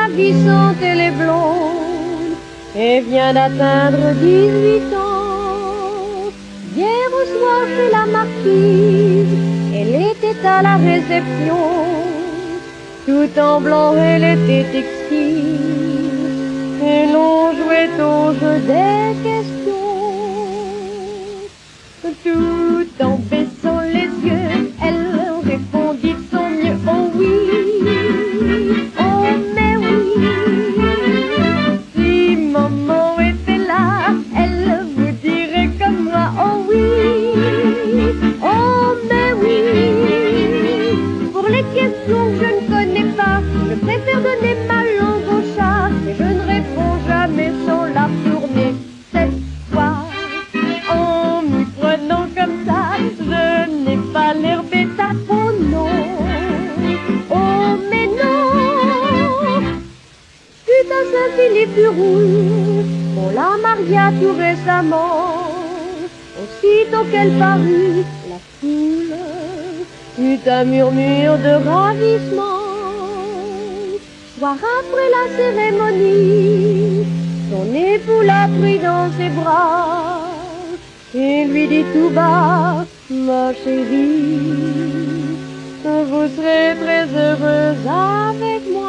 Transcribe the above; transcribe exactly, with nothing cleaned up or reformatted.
ravissante, elle est blonde et vient d'atteindre dix-huit ans. Hier au soir chez la marquise, elle était à la réception. Tout en blanc, elle était exquise et l'on jouait au jeu des questions. Tout en baissant les yeux, elle répondit de son mieux, oh oui, oh mais oui. Si maman était là, elle vous dirait comme moi, oh oui, oh mais oui. Pour les questions que je ne connais pas, je préfère donner ma langue au chat, et je ne réponds jamais sans la tourner. Cette fois, en m'y prenant comme ça, je n'ai pas l'air bête à oh non, oh mais non. Fut à Saint-Philippe-du-Rouge, on la maria tout récemment. Aussitôt qu'elle parut, la foule eut un murmure de ravissement. Soir après la cérémonie, son époux l'a pris dans ses bras et lui dit tout bas, ma chérie, vous serez très heureuse avec moi.